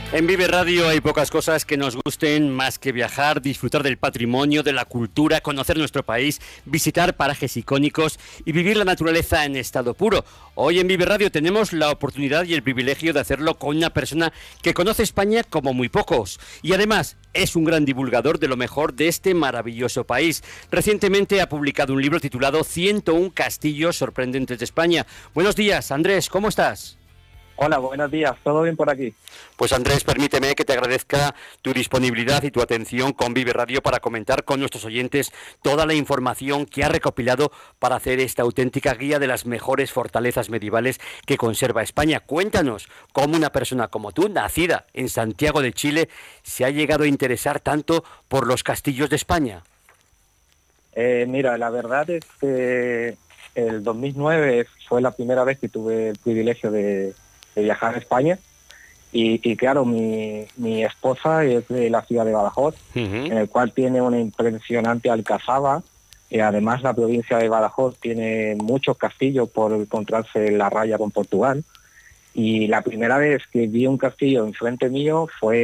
En Vive Radio hay pocas cosas que nos gusten más que viajar, disfrutar del patrimonio, de la cultura, conocer nuestro país, visitar parajes icónicos y vivir la naturaleza en estado puro. Hoy en Vive Radio tenemos la oportunidad y el privilegio de hacerlo con una persona que conoce España como muy pocos y además es un gran divulgador de lo mejor de este maravilloso país. Recientemente ha publicado un libro titulado 101 castillos sorprendentes de España. Buenos días, Andrés, ¿cómo estás? Hola, buenos días. ¿Todo bien por aquí? Pues Andrés, permíteme que te agradezca tu disponibilidad y tu atención con Vive Radio para comentar con nuestros oyentes toda la información que ha recopilado para hacer esta auténtica guía de las mejores fortalezas medievales que conserva España. Cuéntanos cómo una persona como tú, nacida en Santiago de Chile, se ha llegado a interesar tanto por los castillos de España. Mira, la verdad es que el 2009 fue la primera vez que tuve el privilegio de viajar a España y claro, mi esposa es de la ciudad de Badajoz, en el cual tiene una impresionante alcazaba y además la provincia de Badajoz tiene muchos castillos por encontrarse la raya con Portugal y la primera vez que vi un castillo enfrente mío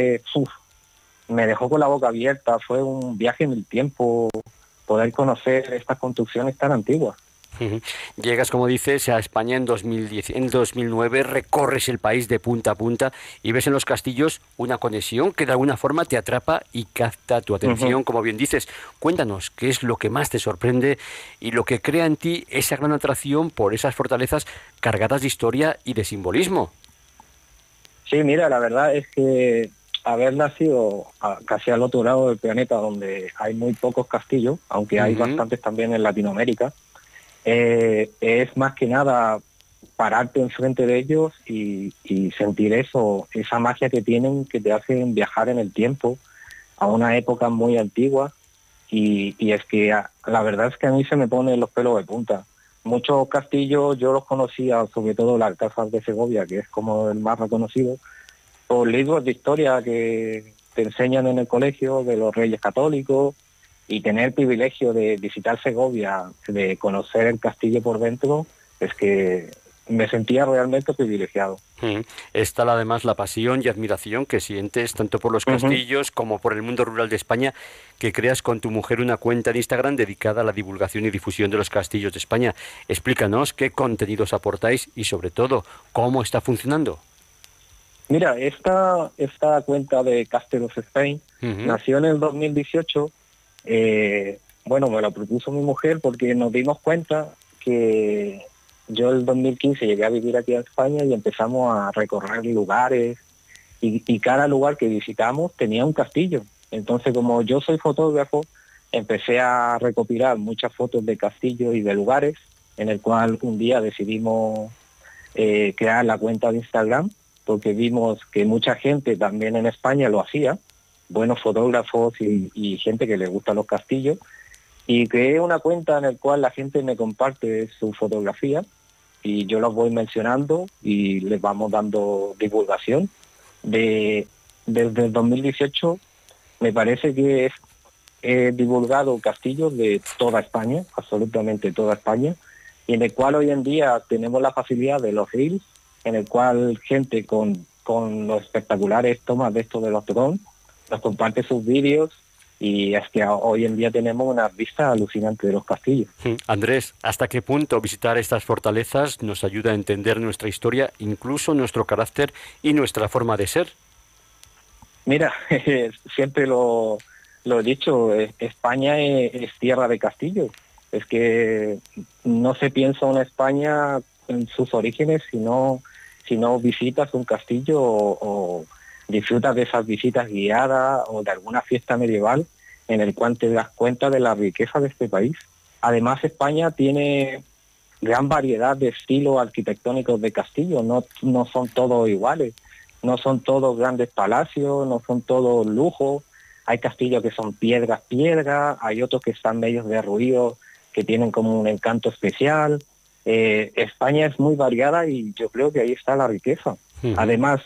me dejó con la boca abierta, fue un viaje en el tiempo poder conocer estas construcciones tan antiguas. Llegas, como dices, a España en 2009, recorres el país de punta a punta y ves en los castillos una conexión que de alguna forma te atrapa y capta tu atención, como bien dices. Cuéntanos qué es lo que más te sorprende y lo que crea en ti esa gran atracción por esas fortalezas cargadas de historia y de simbolismo. Sí, mira, la verdad es que haber nacido casi al otro lado del planeta, donde hay muy pocos castillos, aunque hay bastantes también en Latinoamérica, es más que nada pararte enfrente de ellos y sentir esa magia que tienen, que te hacen viajar en el tiempo a una época muy antigua y es que la verdad es que a mí se me ponen los pelos de punta. Muchos castillos yo los conocía, sobre todo la Alcázar de Segovia, que es como el más reconocido, por libros de historia que te enseñan en el colegio de los Reyes Católicos, y tener el privilegio de visitar Segovia, de conocer el castillo por dentro, es que me sentía realmente privilegiado. Está además la pasión y admiración que sientes tanto por los castillos como por el mundo rural de España, que creas con tu mujer una cuenta de Instagram dedicada a la divulgación y difusión de los castillos de España. Explícanos qué contenidos aportáis y sobre todo cómo está funcionando. Mira, esta cuenta de Castle of Spain nació en el 2018. Bueno, me lo propuso mi mujer porque nos dimos cuenta que yo el 2015 llegué a vivir aquí a España y empezamos a recorrer lugares y cada lugar que visitamos tenía un castillo. Entonces, como yo soy fotógrafo, empecé a recopilar muchas fotos de castillos y de lugares, en el cual un día decidimos crear la cuenta de Instagram, porque vimos que mucha gente también en España lo hacía, buenos fotógrafos y gente que le gustan los castillos, y creé una cuenta en la cual la gente me comparte su fotografía y yo los voy mencionando y les vamos dando divulgación. Desde el 2018 me parece que he divulgado castillos de toda España, absolutamente toda España, y en el cual hoy en día tenemos la facilidad de los reels, en el cual gente con los espectaculares tomas de estos de los drones nos comparte sus vídeos y es que hoy en día tenemos una vista alucinante de los castillos. Andrés, ¿hasta qué punto visitar estas fortalezas nos ayuda a entender nuestra historia, incluso nuestro carácter y nuestra forma de ser? Mira, siempre lo he dicho, España es tierra de castillos. Es que no se piensa en España en sus orígenes si no visitas un castillo o disfrutas de esas visitas guiadas o de alguna fiesta medieval en el cual te das cuenta de la riqueza de este país. Además, España tiene gran variedad de estilos arquitectónicos de castillos, no son todos iguales, no son todos grandes palacios, no son todos lujos. Hay castillos que son piedra, hay otros que están medios derruidos, que tienen como un encanto especial. España es muy variada y yo creo que ahí está la riqueza. Además,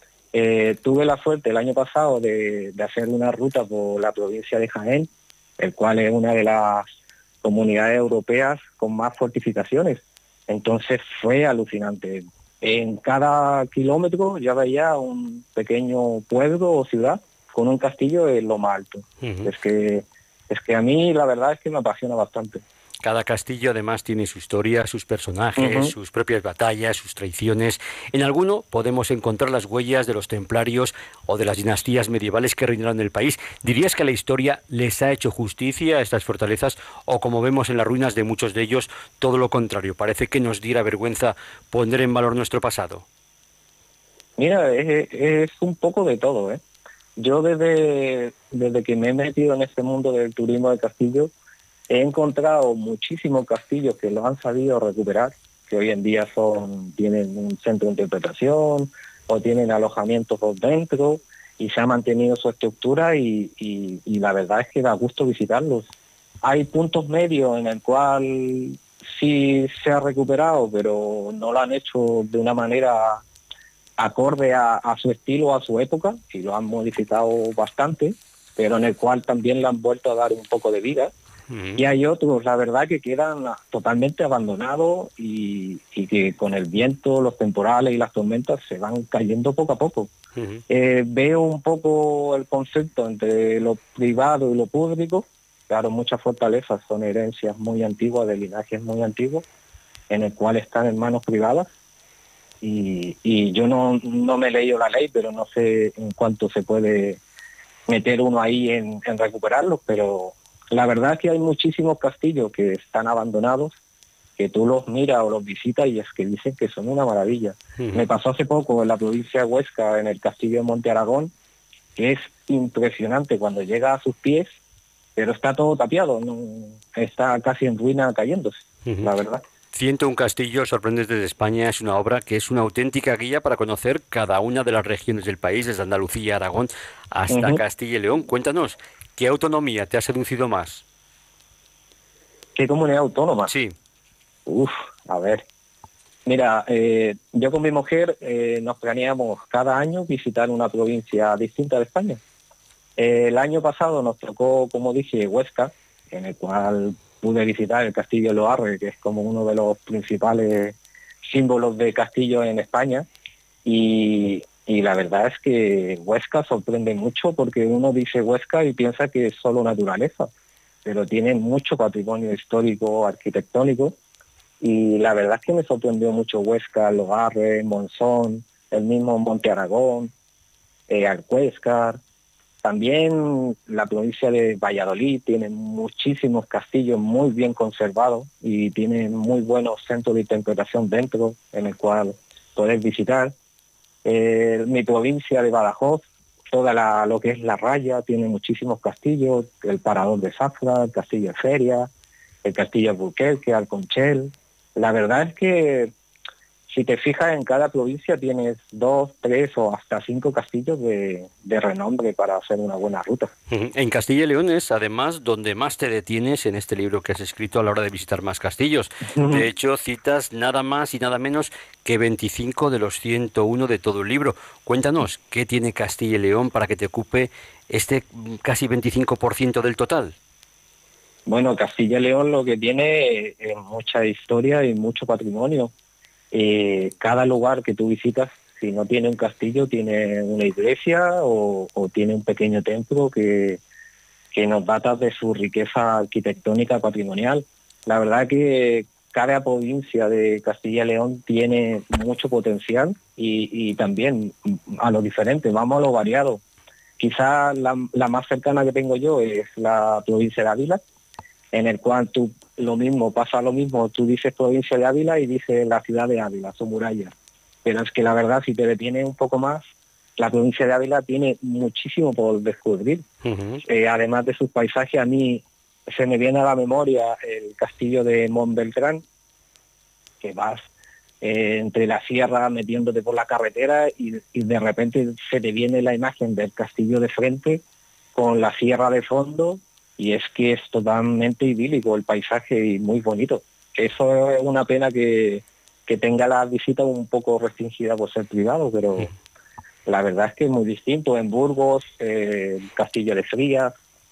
tuve la suerte el año pasado de hacer una ruta por la provincia de Jaén, el cual es una de las comunidades europeas con más fortificaciones. Entonces fue alucinante. En cada kilómetro ya veía un pequeño pueblo o ciudad con un castillo en lo más alto. Ujú. Es que a mí la verdad es que me apasiona bastante. Cada castillo además tiene su historia, sus personajes, Ujú. sus propias batallas, sus traiciones. En alguno podemos encontrar las huellas de los templarios o de las dinastías medievales que reinaron el país. ¿Dirías que la historia les ha hecho justicia a estas fortalezas o, como vemos en las ruinas de muchos de ellos, todo lo contrario? Parece que nos diera vergüenza poner en valor nuestro pasado. Mira, es un poco de todo, ¿eh? Yo desde que me he metido en este mundo del turismo de castillo, he encontrado muchísimos castillos que los han sabido recuperar, que hoy en día tienen un centro de interpretación o tienen alojamientos por dentro y se ha mantenido su estructura y la verdad es que da gusto visitarlos. Hay puntos medios en el cual sí se ha recuperado, pero no lo han hecho de una manera acorde a su estilo, a su época, y lo han modificado bastante, pero en el cual también le han vuelto a dar un poco de vida. Ujú, Y hay otros, la verdad, que quedan totalmente abandonados y que con el viento, los temporales y las tormentas se van cayendo poco a poco. ujú. Veo un poco el concepto entre lo privado y lo público. Claro, muchas fortalezas son herencias muy antiguas, de linajes muy antiguos, en el cual están en manos privadas. Y yo no me he leído la ley, pero no sé en cuánto se puede meter uno ahí en recuperarlos, pero la verdad es que hay muchísimos castillos que están abandonados, que tú los miras o los visitas y es que dicen que son una maravilla. Me Ujú. pasó hace poco en la provincia de Huesca, en el castillo de Monte Aragón, que es impresionante cuando llega a sus pies, pero está todo tapiado, no, está casi en ruina cayéndose, Ujú. la verdad. 101 castillos sorprendentes de España es una obra que es una auténtica guía para conocer cada una de las regiones del país, desde Andalucía, Aragón, hasta Ujú. Castilla y León. Cuéntanos, ¿qué autonomía te ha seducido más? ¿Qué comunidad autónoma? Sí. Uf, a ver. Mira, yo con mi mujer nos planeamos cada año visitar una provincia distinta de España. El año pasado nos tocó, como dije, Huesca, en el cual pude visitar el Castillo de Loarre, que es como uno de los principales símbolos de castillo en España. Y la verdad es que Huesca sorprende mucho porque uno dice Huesca y piensa que es solo naturaleza, pero tiene mucho patrimonio histórico, arquitectónico y la verdad es que me sorprendió mucho Huesca, Loarre, Monzón, el mismo Monte Aragón, Alcuéscar. También la provincia de Valladolid tiene muchísimos castillos muy bien conservados y tiene muy buenos centros de interpretación dentro en el cual poder visitar. Mi provincia de Badajoz, lo que es La Raya, tiene muchísimos castillos, el Parador de Zafra, el Castillo de Feria, el Castillo de Burquerque, Alconchel. La verdad es que si te fijas en cada provincia tienes 2, 3 o hasta 5 castillos de renombre para hacer una buena ruta. Ujú. En Castilla y León es además donde más te detienes en este libro que has escrito a la hora de visitar más castillos. De hecho, citas nada más y nada menos que 25 de los 101 de todo el libro. Cuéntanos, ¿qué tiene Castilla y León para que te ocupe este casi 25% del total? Bueno, Castilla y León lo que tiene es mucha historia y mucho patrimonio. Cada lugar que tú visitas, si no tiene un castillo, tiene una iglesia o tiene un pequeño templo que nos data de su riqueza arquitectónica patrimonial. La verdad que cada provincia de Castilla y León tiene mucho potencial y también a lo diferente, vamos a lo variado. Quizá la más cercana que tengo yo es la provincia de Ávila, en el cual pasa lo mismo, tú dices provincia de Ávila y dices la ciudad de Ávila, su muralla. Pero es que la verdad, si te detienes un poco más, la provincia de Ávila tiene muchísimo por descubrir. Ujú. Además de sus paisajes, a mí se me viene a la memoria el castillo de Montbeltrán, que vas entre la sierra metiéndote por la carretera y de repente se te viene la imagen del castillo de frente con la sierra de fondo y es que es totalmente idílico el paisaje y muy bonito. Eso es una pena que tenga la visita un poco restringida por ser privado, pero la verdad es que es muy distinto. En Burgos, Castillo de Frías,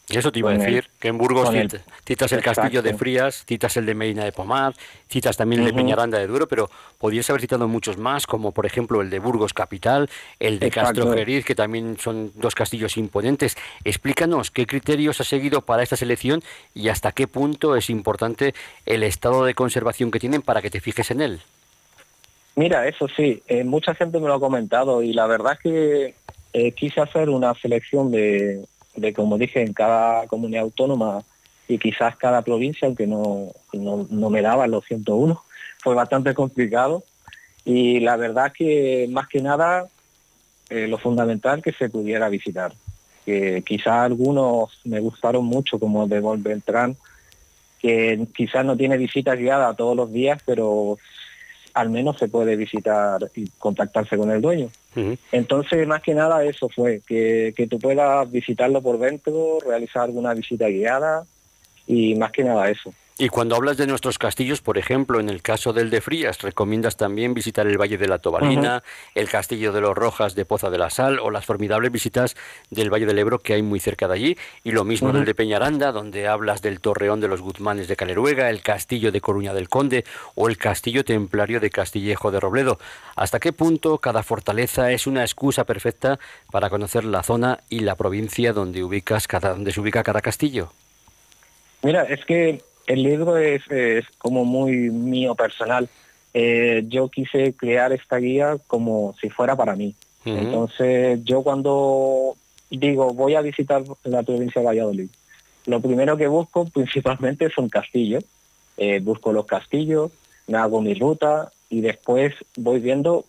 Y eso te iba a con decir, que en Burgos con el, citas el castillo de exacto. Frías, citas el de Medina de Pomar, citas también el de Ujú, Peñaranda de Duero, pero podrías haber citado muchos más, como por ejemplo el de Burgos Capital, el de exacto. Castrojeriz, que también son dos castillos imponentes. Explícanos qué criterios has seguido para esta selección y hasta qué punto es importante el estado de conservación que tienen para que te fijes en él. Mira, eso sí, mucha gente me lo ha comentado y la verdad es que quise hacer una selección como dije, en cada comunidad autónoma y quizás cada provincia, aunque no me daban los 101, fue bastante complicado y la verdad es que más que nada lo fundamental que se pudiera visitar. Que quizás algunos me gustaron mucho, como el de Beltrán, que quizás no tiene visitas guiadas todos los días, pero al menos se puede visitar y contactarse con el dueño. Ujú. Entonces, más que nada eso fue, que tú puedas visitarlo por dentro, realizar alguna visita guiada y más que nada eso. Y cuando hablas de nuestros castillos, por ejemplo, en el caso del de Frías, recomiendas también visitar el Valle de la Ujú. Tobalina, el Castillo de los Rojas de Poza de la Sal o las formidables visitas del Valle del Ebro que hay muy cerca de allí, y lo mismo del Ujú. de Peñaranda, donde hablas del Torreón de los Guzmanes de Caleruega, el Castillo de Coruña del Conde o el Castillo Templario de Castillejo de Robledo. ¿Hasta qué punto cada fortaleza es una excusa perfecta para conocer la zona y la provincia donde se ubica cada castillo? Mira, es que el libro es como muy mío personal. Yo quise crear esta guía como si fuera para mí. Ujú, Entonces, yo cuando digo voy a visitar la provincia de Valladolid, lo primero que busco principalmente son castillos. Busco los castillos, me hago mi ruta y después voy viendo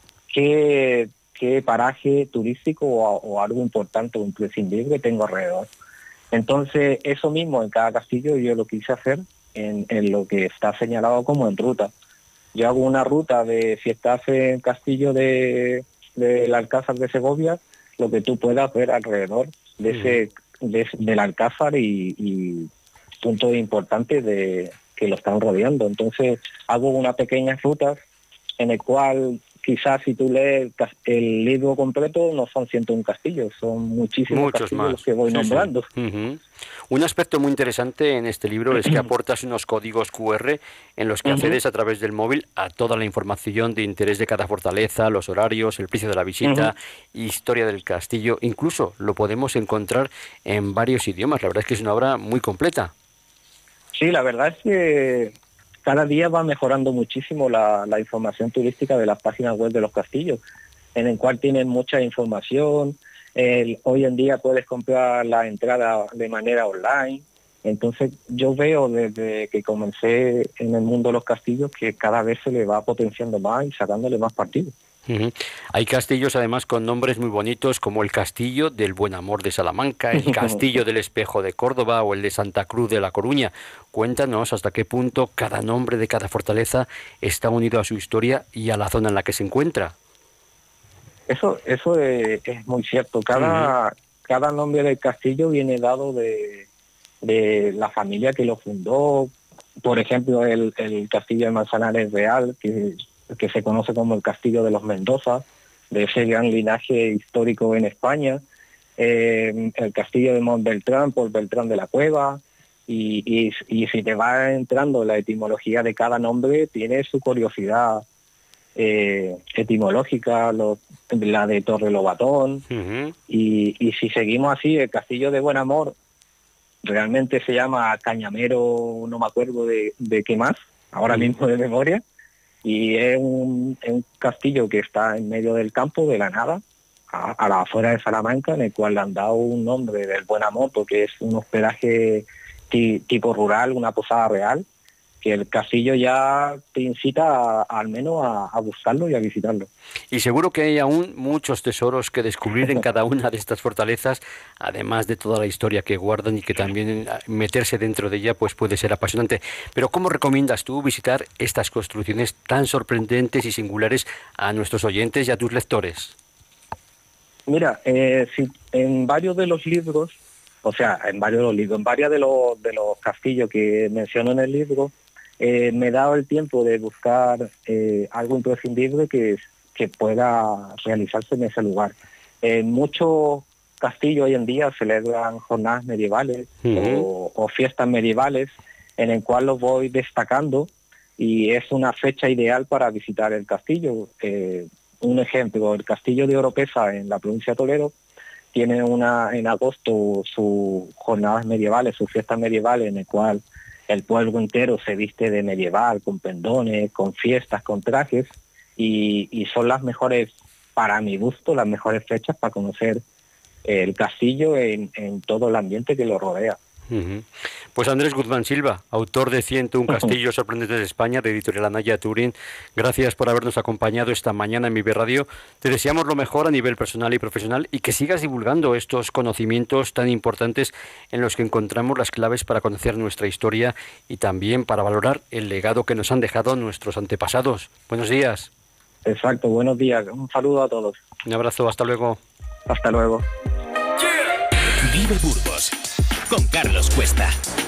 qué paraje turístico o algo importante o imprescindible tengo alrededor. Entonces, eso mismo en cada castillo yo lo quise hacer en lo que está señalado como en ruta. Yo hago una ruta de si estás en Castillo del Alcázar de Segovia, lo que tú puedas ver alrededor de ujú. del Alcázar y puntos importantes que lo están rodeando. Entonces, hago unas pequeñas rutas en el cual quizás si tú lees el libro completo no son 101 castillos, son muchísimos Muchos castillos los más, que voy sí, sí. nombrando. Ujú. Un aspecto muy interesante en este libro es que aportas unos códigos QR en los que Ujú, accedes a través del móvil a toda la información de interés de cada fortaleza, los horarios, el precio de la ujú. visita, historia del castillo. Incluso lo podemos encontrar en varios idiomas. La verdad es que es una obra muy completa. Sí, la verdad es que cada día va mejorando muchísimo la información turística de las páginas web de los castillos, en el cual tienen mucha información. Hoy en día puedes comprar la entrada de manera online. Entonces yo veo desde que comencé en el mundo de los castillos que cada vez se le va potenciando más y sacándole más partido. Ujú. Hay castillos además con nombres muy bonitos como el Castillo del Buen Amor de Salamanca, el Castillo del Espejo de Córdoba o el de Santa Cruz de La Coruña. Cuéntanos hasta qué punto cada nombre de cada fortaleza está unido a su historia y a la zona en la que se encuentra. Eso es muy cierto. Ujú, Cada nombre del castillo viene dado de la familia que lo fundó. Por ejemplo, el castillo de Manzanares Real, que se conoce como el castillo de los Mendoza, de ese gran linaje histórico en España. El castillo de Montbeltrán por Beltrán de la Cueva. Y si te va entrando la etimología de cada nombre, tiene su curiosidad etimológica, la de Torre Lobatón. ujú, Y si seguimos así, el castillo de Buen Amor realmente se llama Cañamero, no me acuerdo de qué más, ahora ujú. mismo de memoria, y es un castillo que está en medio del campo, de la nada, a la afuera de Salamanca, en el cual le han dado un nombre del Buen Amor, porque es un hospedaje tipo rural, una posada real, que el castillo ya te incita al menos a buscarlo y a visitarlo. Y seguro que hay aún muchos tesoros que descubrir en cada una de estas fortalezas, además de toda la historia que guardan y que también meterse dentro de ella pues puede ser apasionante. Pero ¿cómo recomiendas tú visitar estas construcciones tan sorprendentes y singulares a nuestros oyentes y a tus lectores? Mira, si en varios de los libros, o sea, en varios de los libros, en varios de los castillos que menciono en el libro, me he dado el tiempo de buscar algo imprescindible que pueda realizarse en ese lugar. Muchos castillos hoy en día celebran jornadas medievales o fiestas medievales, en el cual los voy destacando, y es una fecha ideal para visitar el castillo. Un ejemplo, el castillo de Oropesa en la provincia de Toledo tiene en agosto sus jornadas medievales, sus fiestas medievales, en el cual el pueblo entero se viste de medieval, con pendones, con fiestas, con trajes, y son las mejores, para mi gusto, las mejores fechas para conocer el castillo en todo el ambiente que lo rodea. Pues Andrés Guzmán Silva, autor de 101 Castillos Sorprendentes de España, de Editorial Anaya Turín, gracias por habernos acompañado esta mañana en Vive Radio. Te deseamos lo mejor a nivel personal y profesional, y que sigas divulgando estos conocimientos tan importantes en los que encontramos las claves para conocer nuestra historia y también para valorar el legado que nos han dejado nuestros antepasados. Buenos días. Exacto, buenos días. Un saludo a todos. Un abrazo, hasta luego. Hasta luego. Vive Burgos con Carlos Cuesta.